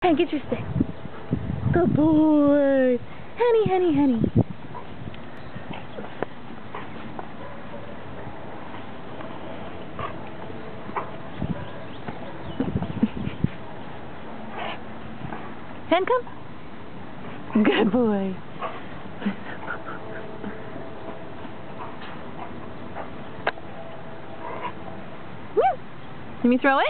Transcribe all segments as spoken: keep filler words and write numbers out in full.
And get your stick. Good boy. Henny, Henny, Henny. Hen, come. Good boy. Woo! Let me throw it.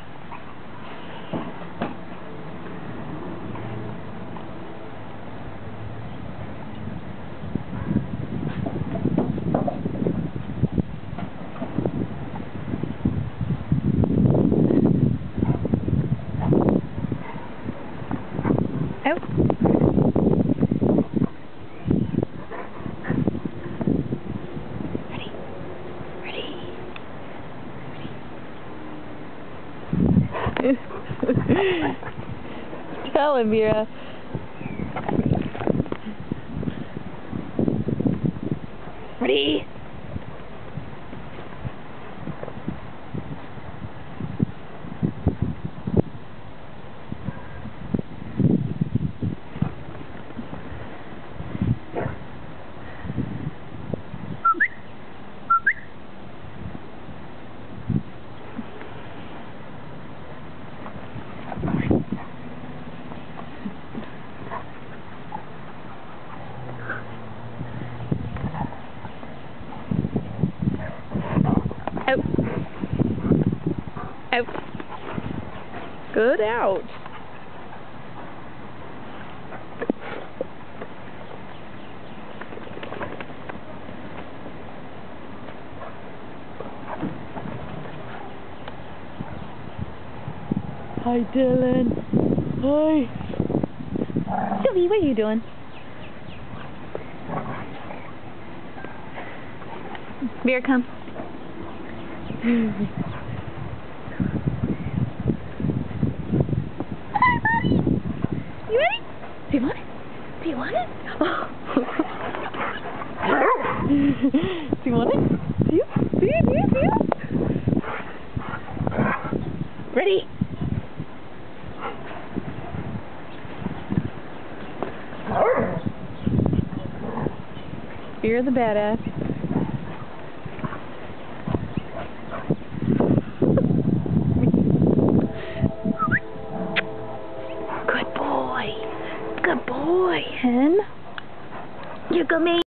Out. Ready. Ready. Ready. Tell him, Mira. Ready. Out. Out. Good out. Hi, Dylan. Hi. Sylvie, what are you doing? Beer, come. Hi, buddy. You ready? Do you want it? Do you want it? Oh. Do you want it? Do you? Do you? Do you? Do you? Ready? You're the badass. Good boy. Good boy, Hen. You go me.